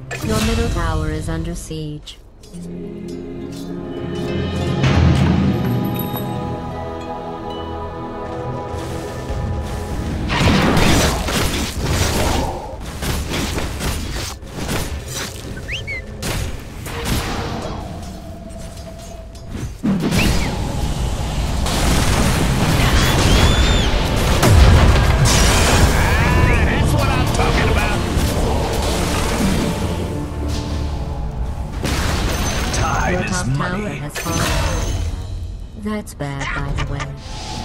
Your middle tower is under siege. Your top tower has fallen. That's bad, by the way.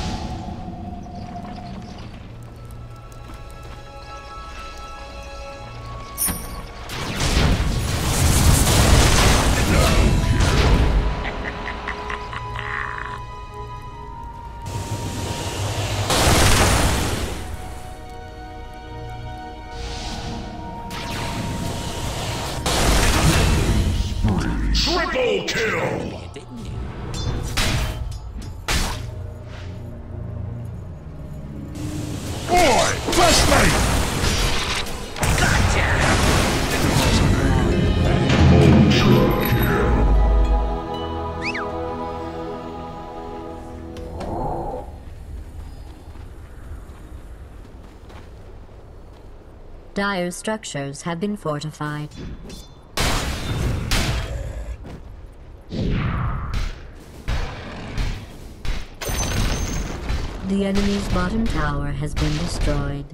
Triple kill! Boy, bless me! Gotcha! Dire's structures have been fortified. The enemy's bottom tower has been destroyed.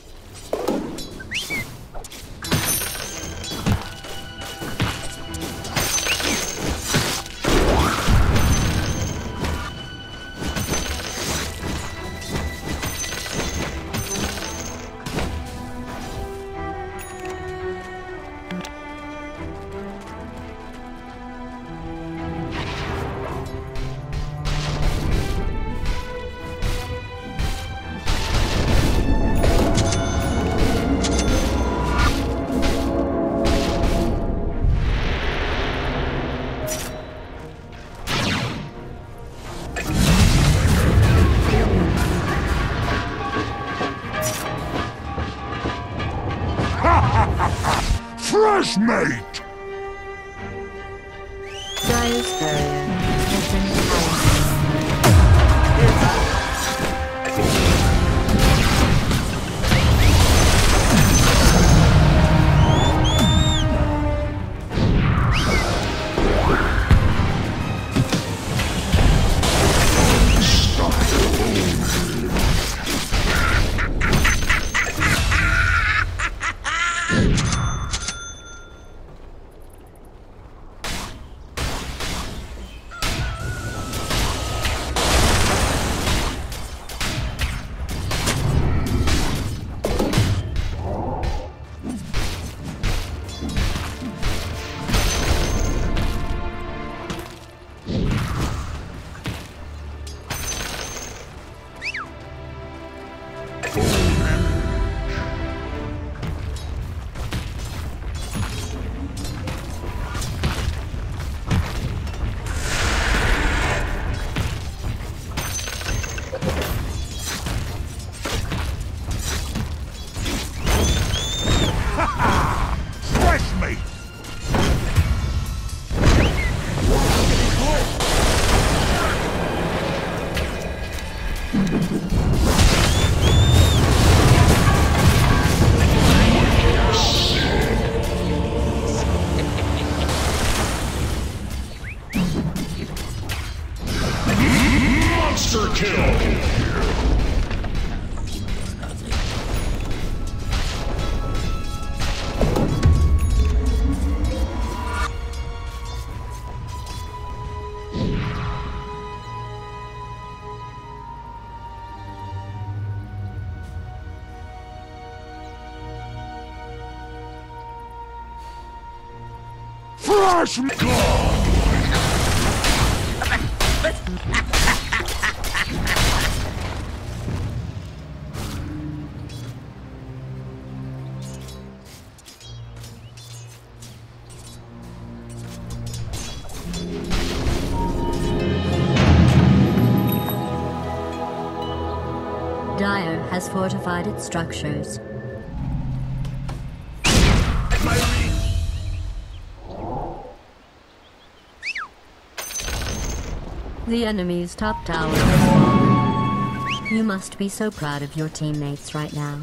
Fresh mate! Dire's barrier has been destroyed. Monster kill! Fresh God! Dire has fortified its structures. The enemy's top tower has fallen. You must be so proud of your teammates right now.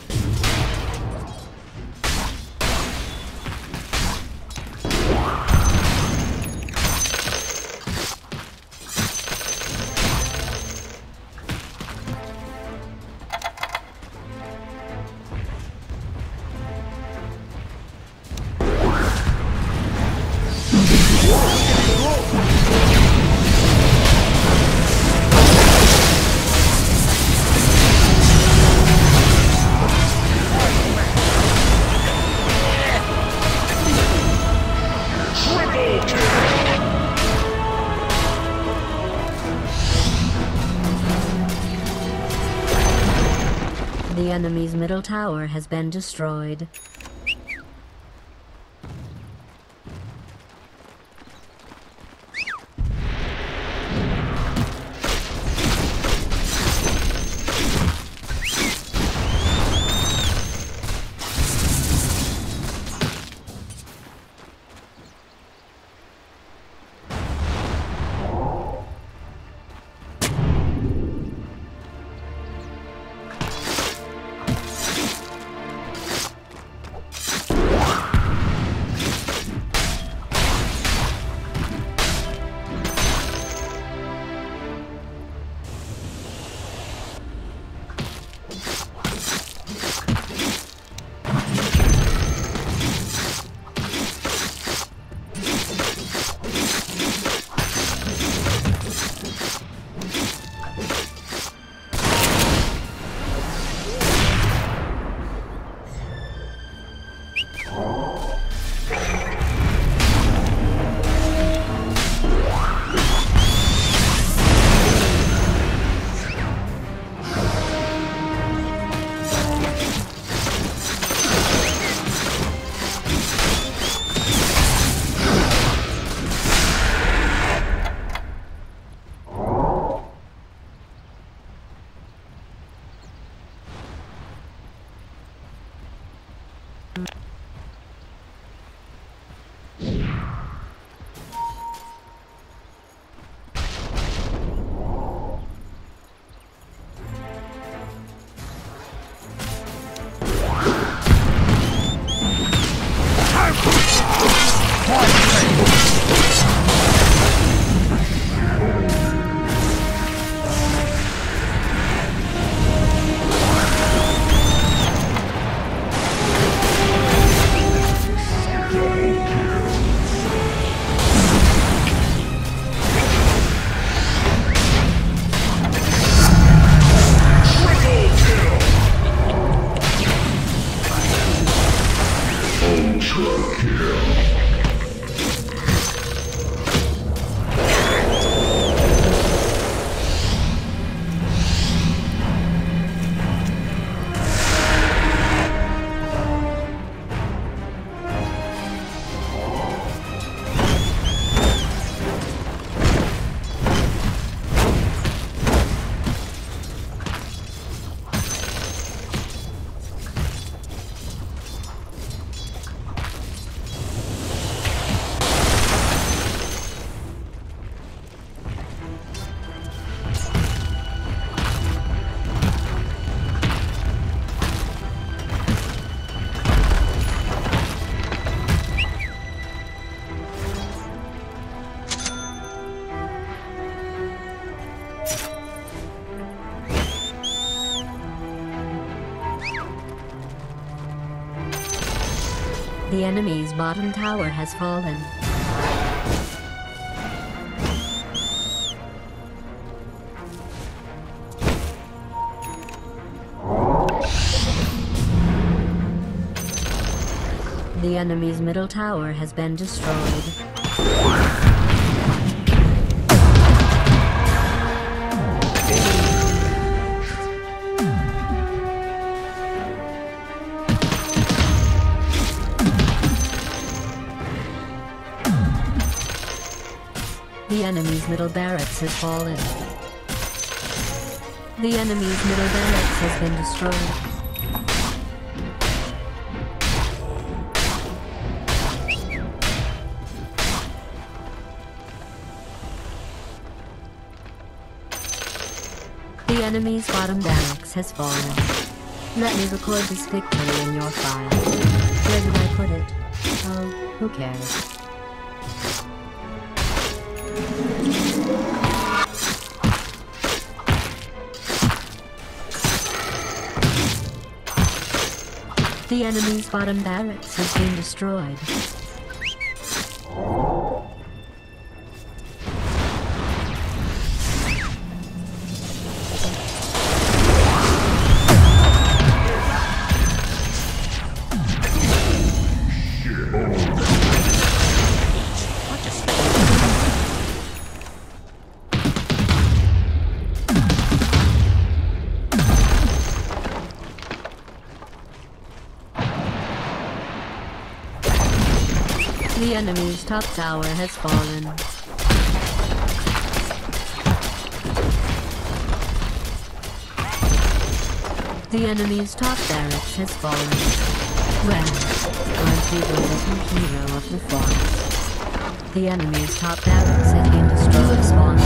The enemy's middle tower has been destroyed. The enemy's bottom tower has fallen. The enemy's middle tower has been destroyed. The enemy's middle barracks has fallen. The enemy's middle barracks has been destroyed. enemy's bottom barracks has fallen. Let me record this victory in your file. Where did I put it? Oh, who cares? The enemy's bottom barracks has been destroyed. The enemy's top tower has fallen. The enemy's top barracks has fallen. Well, aren't you the little hero of the forest? The enemy's top barracks has been destroyed. You have spawned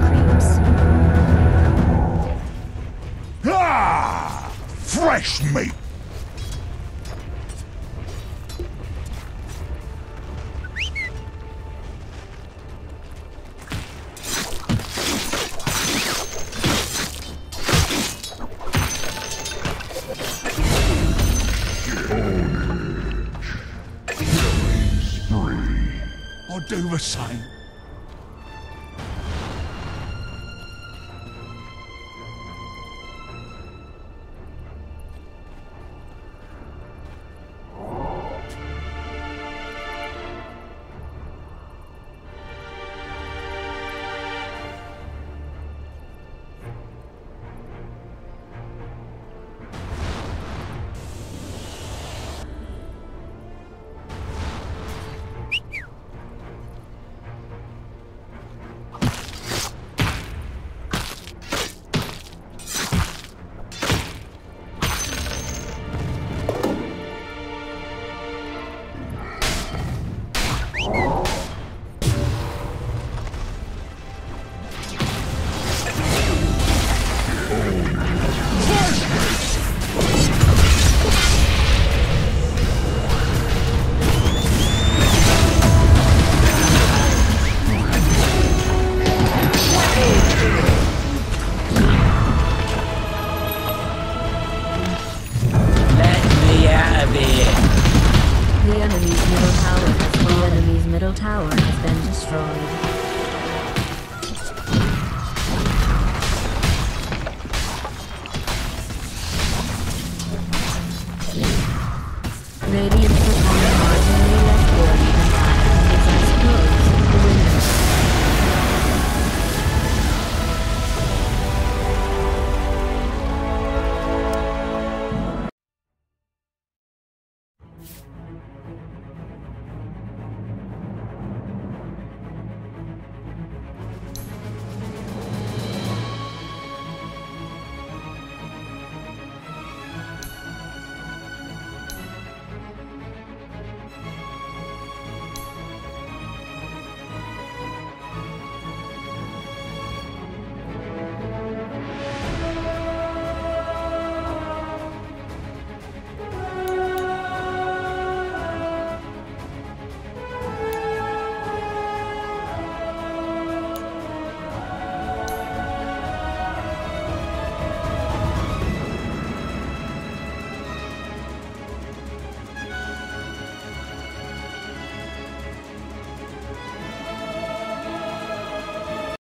little creeps. Ah! Fresh meat! I'll do the same. The enemy's middle tower has been destroyed.